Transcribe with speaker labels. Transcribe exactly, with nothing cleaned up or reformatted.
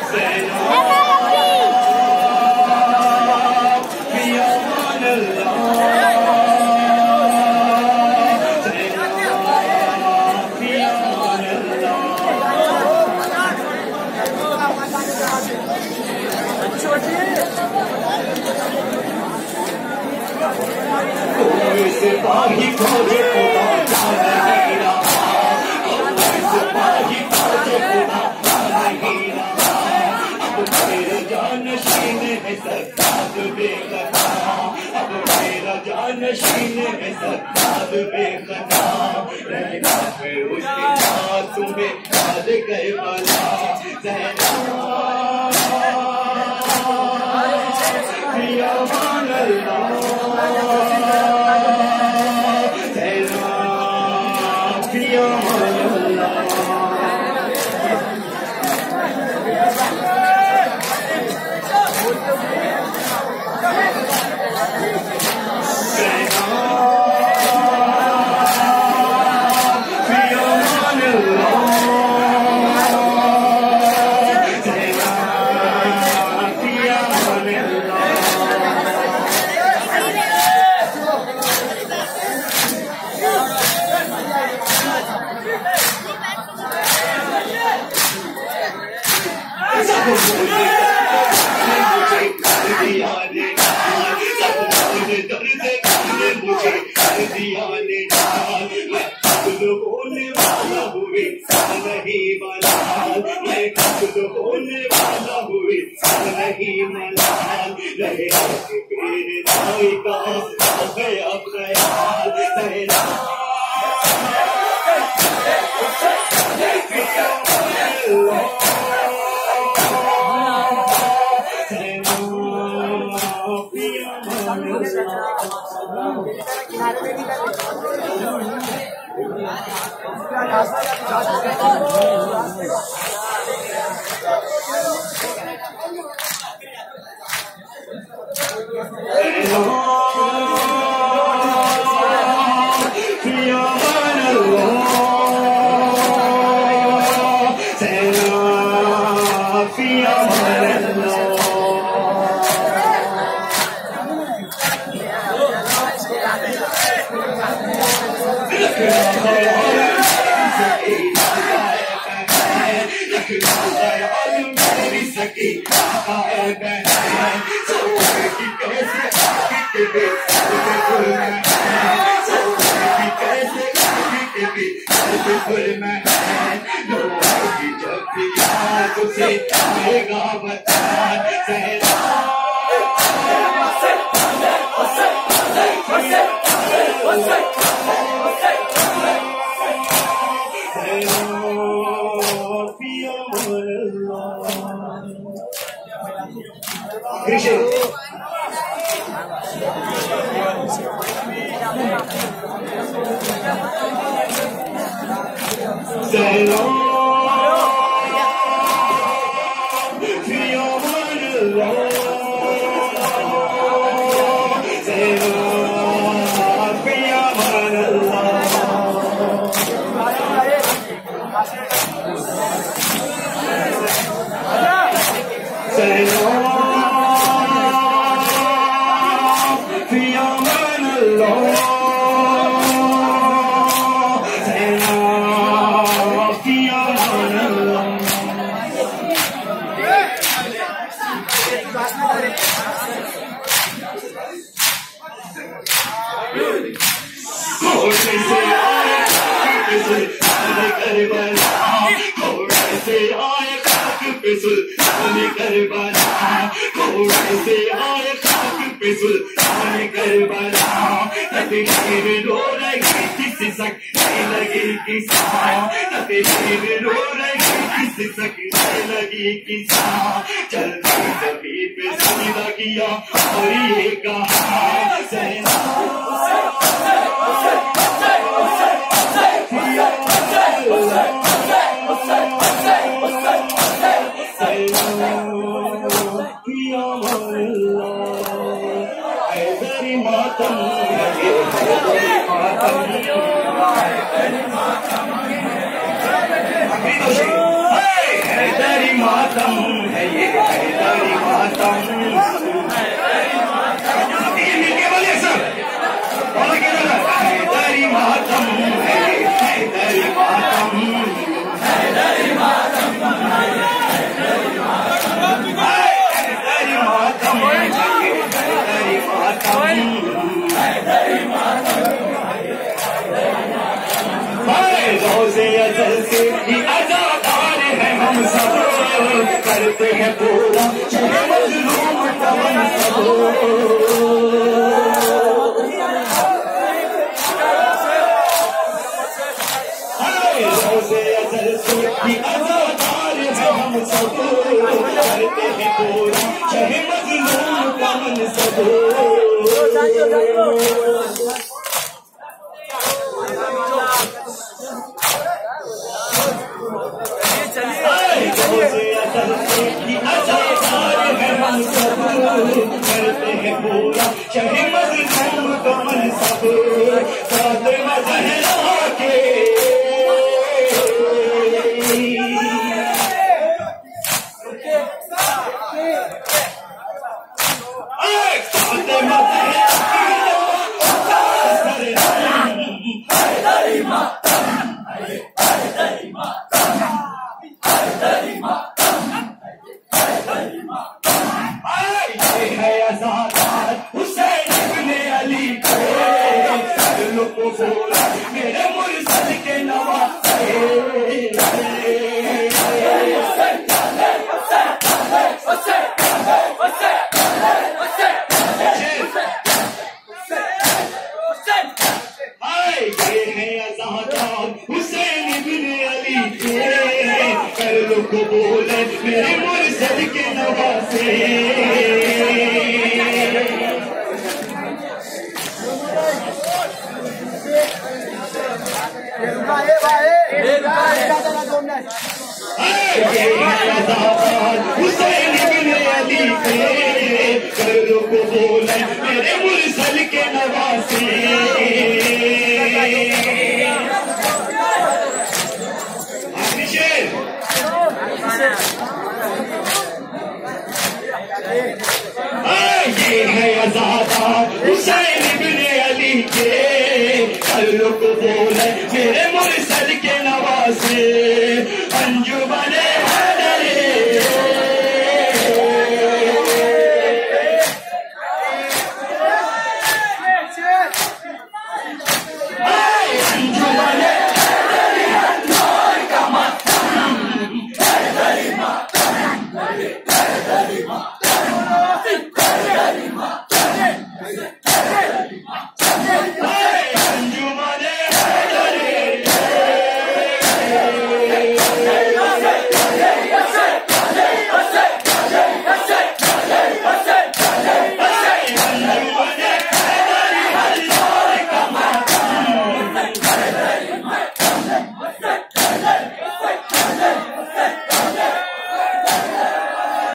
Speaker 1: सिपाही फौज खुदा जाने ही रहा, सिपाही फौज खुदा जाने ही रहा, अब मेरा जानशीन है सरदार बेखता, अब मेरा जानशीन है सरदार बेखता, रहना है उसके साथ तुम्हें याद कर वाला ज़ैनब फियामनिल्लाह Haidery Matam मातम है ये हैदरी मातम। मिलके बोलिए सब, बोलो क्या हैदरी मातम है ये हैदरी मातम, हैदरी मातम, हैदरी मातम, हैदरी मातम, हैदरी मातम। रोज़े अज़ल से ही अज़ादार हैं हम सब, करते हैं पूरा मज़लूम का मनसब। रोज़े अज़ल से ही अज़ादार हैं हम सब, करते हैं पूरा मज़लूम का मनसब। करते हैं पूरा शहे मज़लूम का मनसब, फ़ातिमा ज़हरा के फ़ातिमा हैदरी मातम, हैदरी मातम, हैदरी मातम, हैदरी मातम। है आज़ादार हुसैन इब्ने अली के, सर को बोला मेरे मुर्सद के नवासे। ये है आज़ादार हुसैन इब्ने अली के, कर लो कबूल मेरे मुर्सद के नवासे। हुसैन इब्ने अली के, कर लो कबूल मेरे मुर्सद के नवासे। ये है आज़ादार हुसैन इब्ने अली के, कर लो कबूल मेरे